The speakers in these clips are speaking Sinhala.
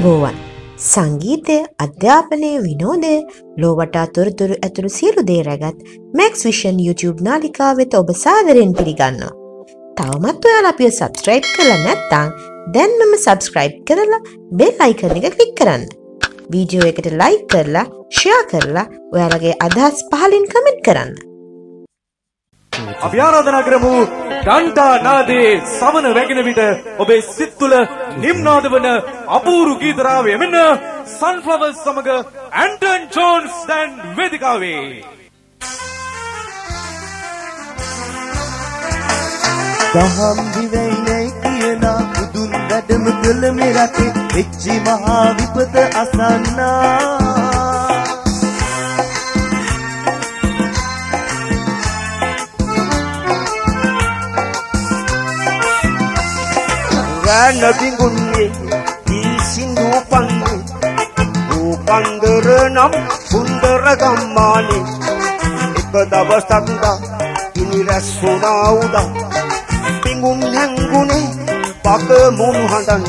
අනුභවයන් සංගීතය, අධ්‍යාපනය, විනෝදය, ලෝවටා තොරතුරු ඇතුළු සියලු දේ රැගත් Max Vision YouTube නාලිකාව වෙත ඔබ සාදරයෙන් පිළිගන්නවා. තවමත් ඔයාලා අපිව subscribe කරලා නැත්නම් දැන්මම subscribe කරලා bell icon එක click කරන්න. වීඩියෝ එකට like කරලා share කරලා ඔයාලගේ අදහස් පහලින් comment කරන්න. අපි ආරාධනා කරමු ඩන්ටා නාදයේ සමන වැගෙන විට ඔබේ සිත් තුළ නිම්නාද වන අපූරු ගීත රාවය මෙන්න Sunflowers සමග ඇන්ටන් ජෝන්ස් දැන් වේදිකාවේ. දහම් දිවයිනේ කියන බුදුන් වැඩම කළ මේ රටේ වෙච්චි මහා විපත අසන්නා නබිගුන්නේ දී සින්දු පන්නේ ඕකන්දර නම් සුන්දර ගම්මානේ එක දවසක් දා ඉනි රැස් වුණා උදා පිඟුම් හැංගුනේ පක මුණු හඳන්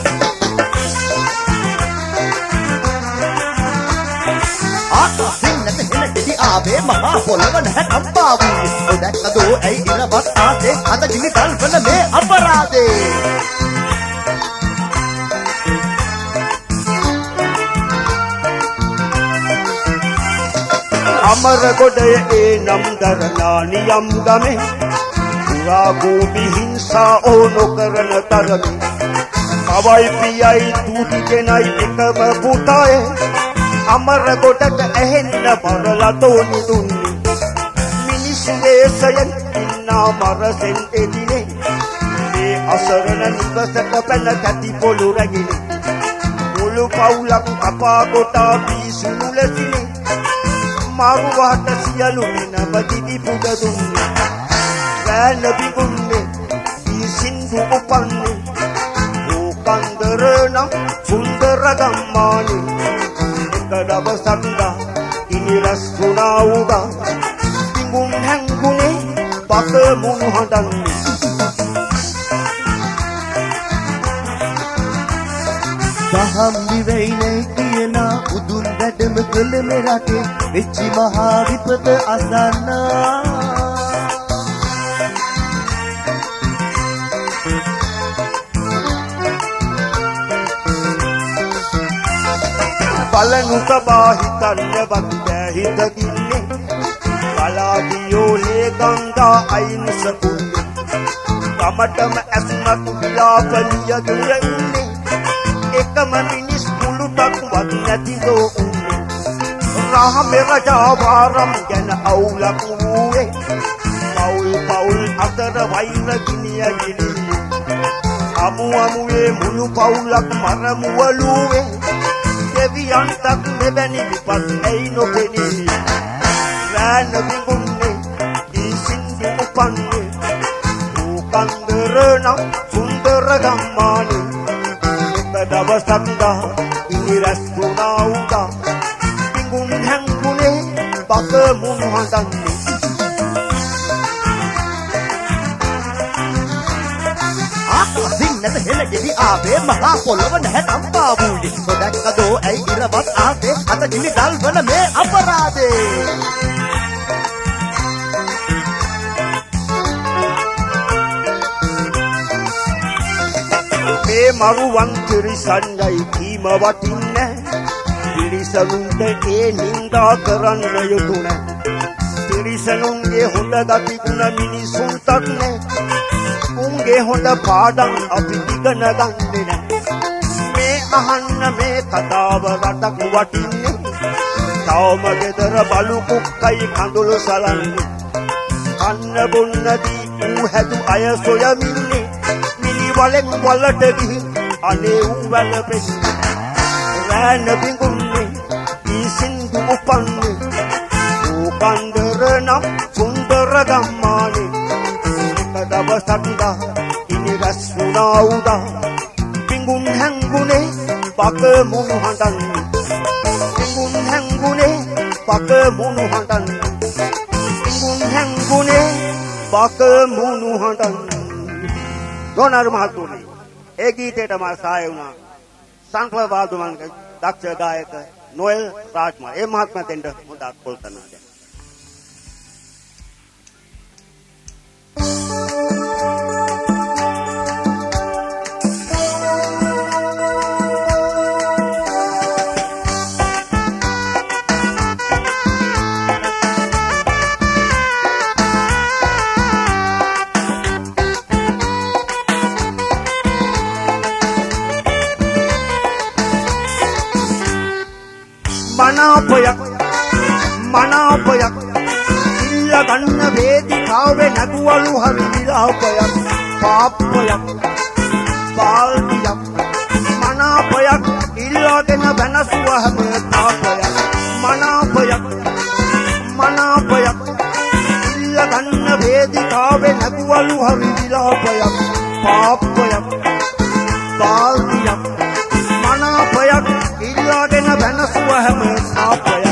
ආසින්නත හෙලටි ආවේ මහා පොළව නැහැ අම්පාවුයි ඔදැක්කදෝ ඇයි ඉරවත් ආසේ අද ගිනි දල්වන මේ අපරාධේ අමරගොඩය ඒ නම් දරනා නියම් ගමේ පුරා භූමි හිංසා ඕනොකරන තරමේ කවයි පියයි තුටි කෙනයි එකම පුතාය අමරගොඩට ඇහෙන්න බරලා තෝනි දුන්නේ මිනිස්සු වේසයෙන් ඉන්නා මරසෙන් එදිනේ මේ අසරණ නිවසට පැන කැටි පොළු රැගිනේ මුළු පවුලක් කපා කොටා පිසුණු ලෙසිනේ මාරුවාට සියලු නබදිදි පුද දුන්නේ වැල බිගුන්නේ දී සින්දු උපන්නේ ඕකන්දර නම් සුන්දර ගම්මානේ එක දවසක් දා ඉනි රැස් වුණා උදා පිඟුම් හැංගුනේ පත මුණු හඳන්නේ දහම් දිවයිනේ කියන උදුන් වැඩම කළ මේ රටේ වෙච්චි මහා විපත අසන්නා බලනු තබා හිතන්නවත් බෑ හිතකින්නේ බලාදියෝලේ ගංගා අයින් සකුන්නේ ගමටම ඇස්මත් විලාපලිය දුර ඉන්නේ එකම මිනිස් කුළුටක් වත් නැතිදෝ උන්නේ රහ මෙරජා වාරම් ගැන අවුලක් වූවේ පවුල් අතර වෛර ගිනිය ගිනියේ අමුවේ මුළු පවුලක් මරමුවලුවේ දෙවියන්ටත් මෙවැනි විපත් ඇයි නොපෙනී රැන බිගුන්නේ දී සින්දු උපන්නේ ඕකන්දර නම් සුන්දර ගම්මානේ එක දවසක් දා ඉනි රැස් වුණා උදා පිඟුම් හැංගුනේ පක මුණු හඳන්නේ ආසින්නත හෙලටි ආවේ මහා පොළව නැහැ අම්පාවුයි ඔදැක්කදෝ ඇයි ඉරවත් ආසේ අද ගිනි දල්වන මේ අපරාධේ මේ මරුවන් තිරිසන්නයි කීම වටින්නේ තිරිසනුන්ට ඒ නින්දා කරන්න යුතුය තිරිසනුන්ගේ හොඳ ගති ගුණ මිනිසුන්ටත් නෑ උන්ගේ හොඳ පාඩම් අපි ඉගෙන ගන්නේ නෑ මේ අහන්න මේ කතාව රටක් වටින්නේ තවම ගෙදර බලු කුක්කයි කඳුළු සලන්නේ කන්න බොන්නදී ඌ හැදු අය සොයමින්නේ වලෙන් වලට ගිහින් අනේ ඌ වැළපෙන්නේ රැන බිගුන්නේ දී සින්දු උපන්නේ ඕකන්දර නම් සුන්දර ගම්මානේ එක දවසක් දා ඉනි රැස් වුණා උදා පිඟුම් හැංගුනේ පක මුණු හඳන්නේ පිඟුම් හැංගුනේ පක මුණු හඳන්නේ පිඟුම් හැංගුනේ පක මුණු හඳන්නේ ගෝනාරු මහතුනි ඒ ගීතයට මා සහාය වුණා සංකල්ප වාදනක දක්ෂ ගායක නොයල් රාජ්මා ඒ මහත්මයා දෙන්න හොඳක් කොල්තනවා දැන් මනාපයක් ඉල්ල ගන්න වේදිකාවේ නැගුවලු හරි විලාපයක් පාපයක් බාල්දියක් මනාපයක් ඉල්ලගෙන වෙනසුව හැම තාපයක් මනාපයක් ඉල්ල ගන්න වේදිකාවේ නැගුවලු හරි විලාපයක් පාපයක් බාල්දියක් මනාපයක් ඉල්ලගෙන වෙනසුව හැම තාපයක්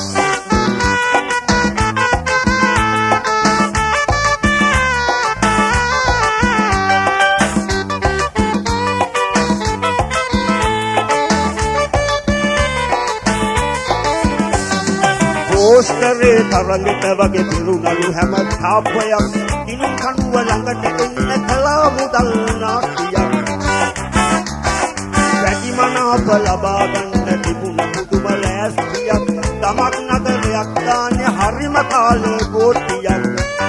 පෝස්ටරේ තරඟට වගේ පිරුණලු හැම තාපයක් දිනුම් කනුව ළඟට එන්න කලා මුදල් නාස්තියක් වැඩි මනාප ලබා ගන්න තිබුණ පුදුම ලෑස්තියක් තමක් නගරයක් දාන්නේ හරිම කාලේ ගෝටියක්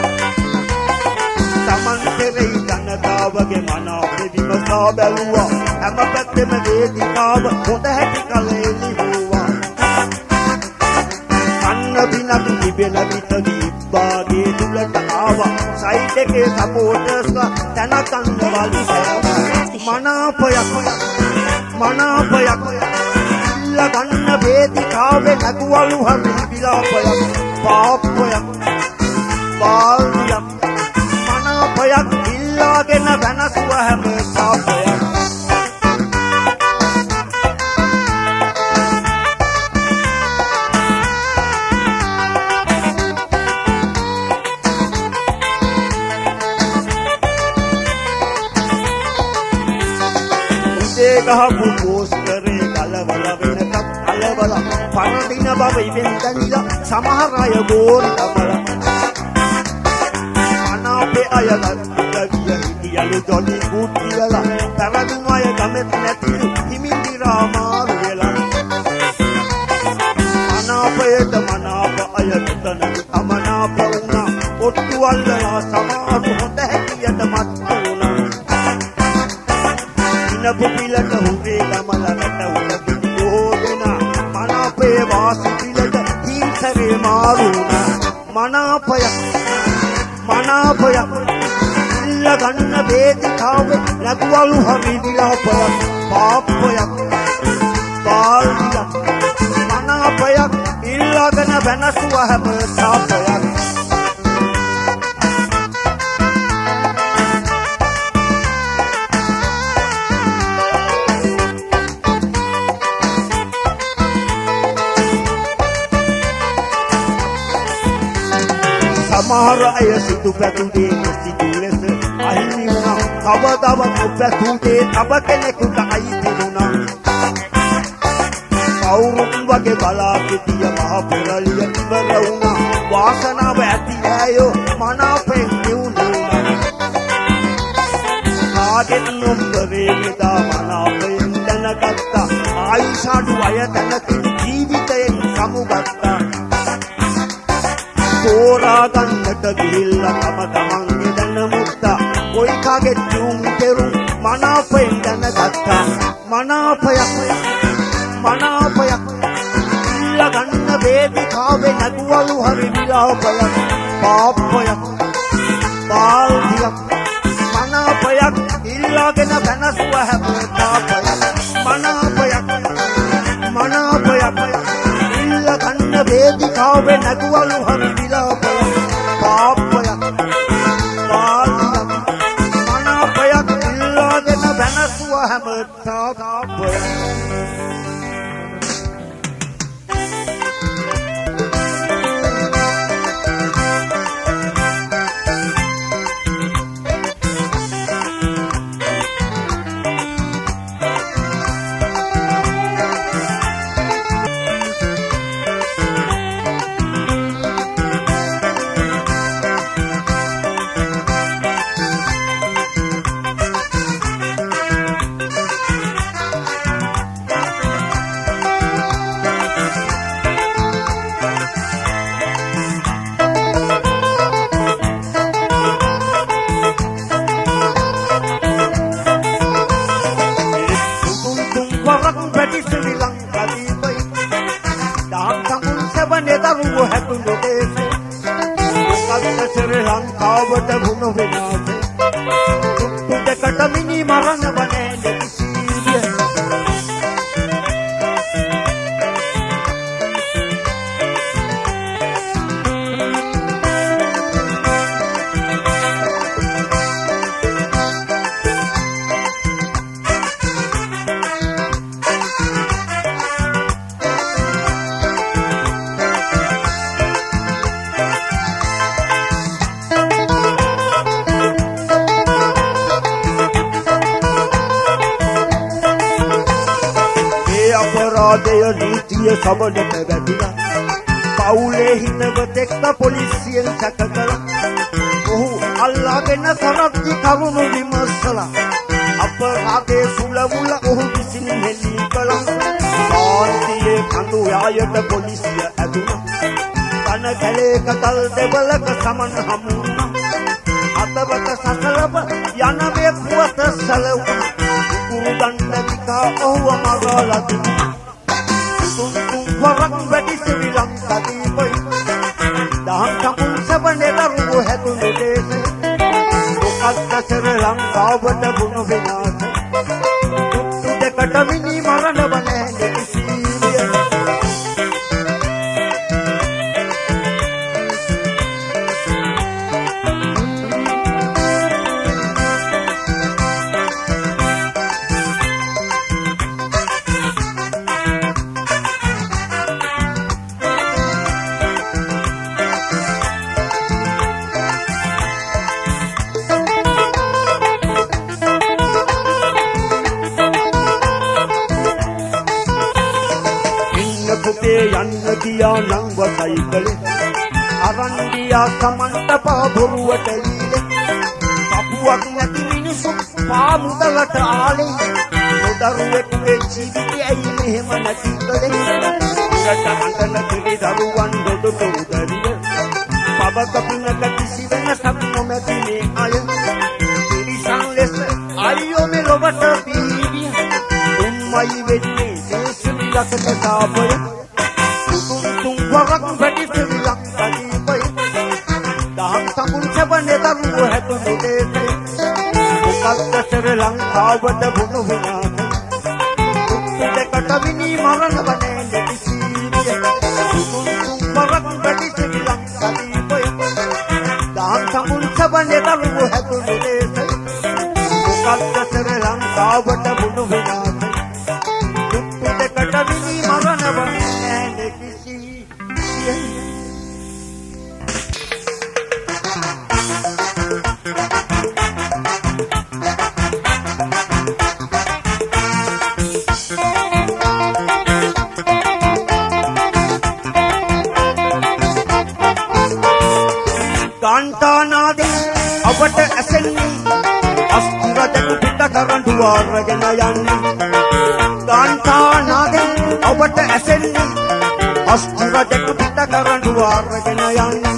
තමන් කෙරෙහි ජනතාවගේ මනාපෙ විමසා බැලුවා හැම පැත්තෙම වේදිකාව හොඳ හැටි කලේ ලිහුවා බිනක් තිබෙන විට දීපාගේ තුලට ආවා සයිඩ් එකේ සපෝටර්ස්ලා තනකන්න මනාපයක් ඉල්ල ගන්න වේදිකාවේ නැගුවලු හරි විලාපයක් පාපයක් බාල්දියක් මනාපයක් ඉල්ලාගෙන වෙනසුව හැම පාපයක් ගහපු පෝස්ටරේ කලවල වෙනකම් කලවල පරදින බව ඉවෙන් දැනිලා සමහර අය ගෝල් තමල අනාපේ අයලත් ගිය හිටියලු ජොලි ගුඩ් කියලා තරදුන අය ගමෙත් නැතිලු හිමින්දිරා මාරු වෙලා අනාපේට මනාප අය තුතන අමනාප වුණා ඔට්ටු අල්ලලා සමහර හොඳ හැටියට මත් වුණා පුපිලට හුරේ ගමල රට උඩ පිටෝගෙන මනාපේ වාසි පිලට හිංසරේ මාරුණා මනාපයක් ඉල්ල ගන්න වේදිකාවේ නැගුවලු හරි විලාපයක් පාපයක් බාල්දියක් මනාපයක් ඉල්ලගෙන වෙනසුව හැම තාපයක් සමහර අය සිටු පැතුදේ සිටු ලෙස අහිමි වුණා කවදාවත් නොපැතුදේ තව කෙනෙකුට අයිති වුණා කවුරුත් වගේ බලා සිටිය මහ පෙරලිය ඉවර වුණා වාසනාව ඇති ඇයෝ මනාපෙන් දියුණුනා කාගෙත් නොම්බරේ මෙදා මනාපෙන් දැනගත්තා ආයිෂාඩු අය දැනකින් ජීවිතයෙන් සමුගත්තා තෝරා ගන්නට ගිහිල්ලා තමන්ගේ දැන මුත්තා කොයි කාගේ තුම් කෙරුම් මනාපයෙන් දැනගත්තා මනාපයක් ඉල්ල ගන්න වේදිකාවේ නැගුවලු හරි විලාපයක් පාපයක් බාල්දියක් මනාපයක් ඉල්ලගෙන වෙනසුව හැම තාපයක් මනාපයක් ඉල්ල ගන්න වේදිකාවේ නැගුවලු හරි විලාපයක් පාපයක් බාල්දියක් මනාපයක් ඉල්ලගෙන වෙනසුව හැම තාපයක් ලංකාවට වුණ විනාශය තුට්ටු දෙකට මිනි මරණ වනේ දෙකිසීය අපරාධය නීතිය සමනට වැදිලා පවුලේ හිතවතෙක්ට පොලිසියෙන් සැක කළා ඔහු අල්ලාගෙන කරද්දි කරුණු විමසලා අපරාධයේ සුළමුල ඔහු විසින් හෙළි කළා සාන්තියේ කඳු යායට පොලිසිය ඇදුණා කන කැලේක තල් දෙවලක සමන් හමු වුණා අතවත සසලව යන මේ පුවත සැලවුණා කුරු දණ්ඩ විකා ඔහුව මරලා දුන්නා තුන්තුන් වරක් වැඩි ශ්‍රී ලංකාදීපයි දහම් සමුන් සබනේ දරුවෝ හැදුණු දේශේ මොකක්ද ශ්‍රී ලංකාවට වුණ විනාශය තුට්ටු දෙකට මිනි මරණ වනේ දෙකිසීය යන්න ගියා නම් වසයි කලේ අරන් ගියා සමන්ත පහබුරුවට ලීලේ කපුවක් නැති මිනිස්සු පාමුදලට ආලේ උදරුවෙක් වෙච්චි ඇයි මෙහෙම නැති කලේ ඉරට අඬන කිරි දරුවන් දොඩට උදරිය පබක පිනක කිසි වෙනසක් නොමැති මේ අය කිරිසන් ලෙස අයියෝ මේ ලොවට පීවිය උම්මයි වෙන්නේ දේශ විලකට තාපය තුන් වරක් වැඩි ශ්‍රී ලංකාදීපයි දහම් සමුන් සබනේ දරුවෝ හැදුණු දේශේ මොකක්ද ශ්‍රී ලංකාවට වුණ විනාශය තුට්ටු දෙකට මිනි මරණ වනේ දෙකිසීය තුන් වරක් වැඩි ශ්‍රී ලංකාදීපයි දහම් සමුන් සබනේ දරුවෝ හැදුණු දේශේ මොකක්ද ශ්‍රී ලංකාවට වුණ විනාශය තුට්ටු දෙකට මිනි මරණ වනේ කාන්තානාදී අපට ඇසෙන්නේ අස්තිරජු පිට කරඬු ආරගෙන යන්නේ කාන්තානාදී අපට ඇසෙන්නේ අස්තිරජු පිට කරඬු ආරගෙන යන්නේ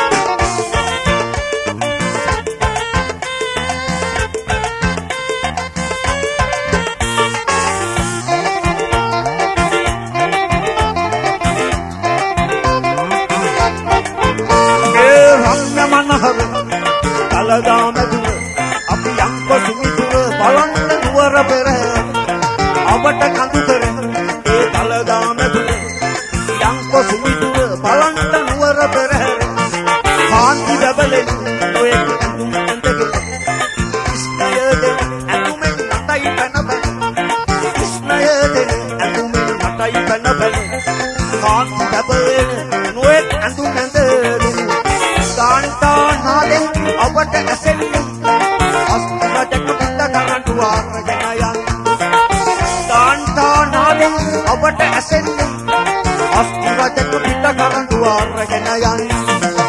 කලදාමදුව අපි යම්ක සුමිතුව බලන්න නුවර පෙර අපට කඳු කර ඒ කලදාමදුව යම්ක සුමිතුව බලන්න නුවර පෙර කාන්ති බබලෙන් ඔය ඇඳුම් ඇඳගෙන ඉස්නයද ඇඳුමෙන් නටයි පැනබැන ඉස්නයද ඇඳුමෙන් නටයි පැනබැන කාන්ති බබලෙන් ඔය ඇඳුම් ඇඳගෙන කාන්තානාදෙන් අපට ඇසෙන්නේ අස්තිරජක පිට කරඬු ආරගෙන යන්නේ කාන්තානාදෙන් අපට ඇසෙන්නේ අස්තිරජක පිට කරඬු ආරගෙන යන්නේ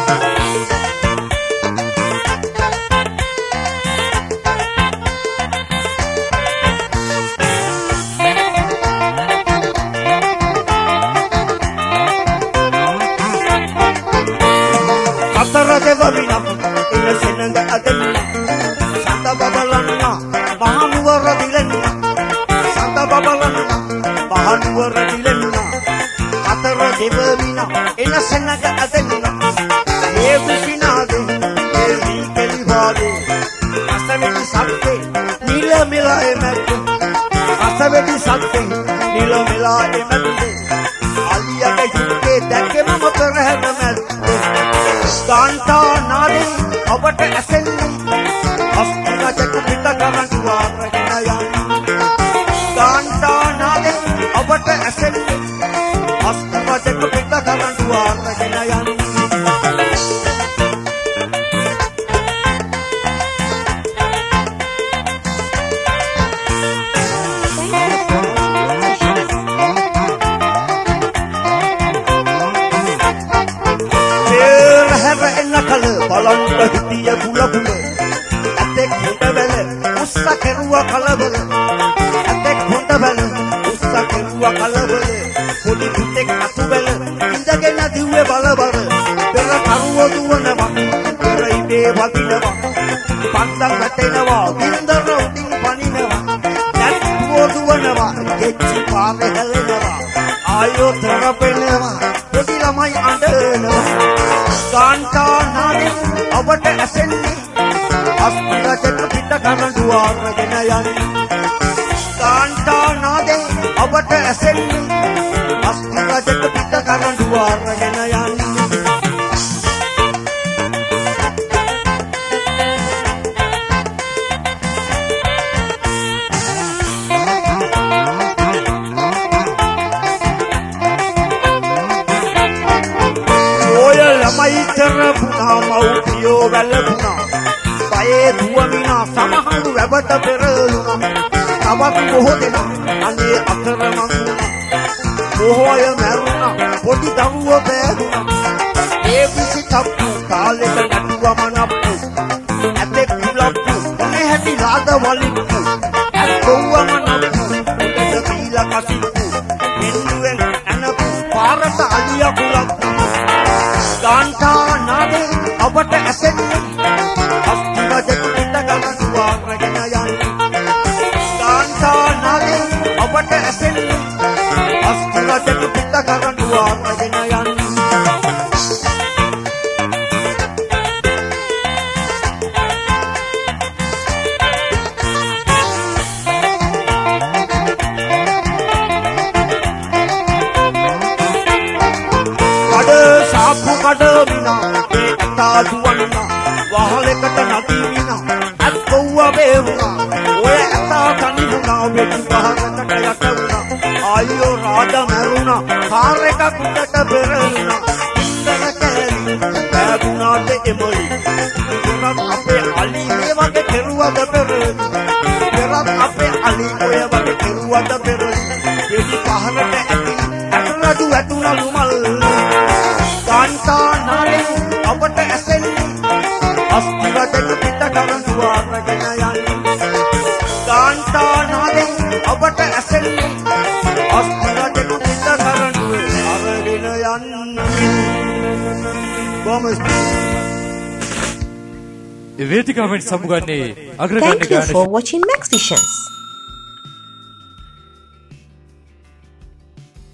දෙවවිනම් ඉන්න සෙනඟ අදෙන්න සඳ බබලන්න මහනුවර දිලෙන්න සඳ බබලන්න මහනුවර දිලෙන්න අතර දෙවවිනම් ඉන්න සෙනඟ අදෙන්න මේ විසිනාදේ ඒ වීකේ සත්‍යේ නිල මෙලා එමැද්දේ අසවැදි සත්‍යේ නිල මෙලා එමැද්දේ අලියගේ හිතේ දැක්කේ මම පෙරහැර මැද්දේ කාන්තා නාදේ ඔබට ඇසෙන්නේ අස්තිරජක පිට කරඬු ආරගෙන යන්නේ කාන්තා නාදේ ඔබට ඇසෙන්නේ අස්තිරජක පිට කරඬු ආරගෙන යන්නේ බලන්න හිටිය බුල බුල ඇතෙක් හොඳ බැල උස්ස කෙරුවා කලබල ඇතෙක් හොඳ බැල උස්ස කෙරුවා කලබල පොඩි පුතෙක් අතු බැල ඉඳගෙන දිව්වේ බලබර පෙර කරුව දුවනවා පෙර ඉබේ වදිනවා පන්දම් වැටෙනවා වින්දර උඩින් පනිනවා නැත්තුව දුවනවා ගෙච්චි පාරේ හැලෙනවා ආයෝ තරපෙනවා පොඩි ළමයි අඬනවා කාන්තා නාදේ ඔබට ඇසෙන්නේ අස්තිරජක පිට කරඬු ආරගෙන යන්නේ කාන්තා නාදේ ඔබට ඇසෙන්නේ අස්තිරජක පිට කරඬු ආරගෙන යන්නේ මයිතරපුනා මව්පියෝ වැළපුනා පයේ දුවමිනා සමහරු වැවට පෙරළුණා තවත් බොහෝ දෙනා අනේ අතරමං බොහෝය මැරුණා පොඩි දරුවෝ බෑරුණා ඒ පිසි තප්පු කාලෙක නැටුවම නප්පු ඇතෙක් කුලප්පු කොනේ හැටි රාද වලිප්පු ඇත්තවම නප්පු උඩට බීලා කසිප්පු මෙන්නුවෙන් අනපු පාරට අලියා කුලප්පු කාන්තා නාදේ ඔබට ඇසෙන්නේ අස්තිරජක පිට කරඬු ආරගෙන යන්නේ කාන්තා නාදේ ඔබට ඇසෙන්නේ අස්තිරජක පිට කරඬු ආරගෙන යන්නේ කඩමිනා ඒ අතා දුවන්නා වහලෙකට නැති විනා අත්කොව්ව බේරුණා ඔය අතා තනි වුණා වෙටි පහකට යට වුණා ආයෝ රාජ මරුණා කාර් එකක් උඩට පෙරළුණා ඉන්දර කැලි බෑගුණාට එමොයි දුරක් අපේ අලි මේ වගේ කෙරුවද පෙරළි පෙරත් අපේ අලි ඔය වගේ කෙරුවද පෙරළි වෙටි පහකට ඇති අතරඩු වැටුණා ලුමල් කාන්තා නාදේ ඔබට ඇසෙන්නේ අස්තිරජක පිට කරඬු ආරගෙන යන්නේ කාන්තා නාදේ ඔබට ඇසෙන්නේ අස්තිරජක පිට කරඬු ආරගෙන යන්නේ කොමස් වේදිකාවෙන් සමුගන්නේ Thank you for watching Max Visions.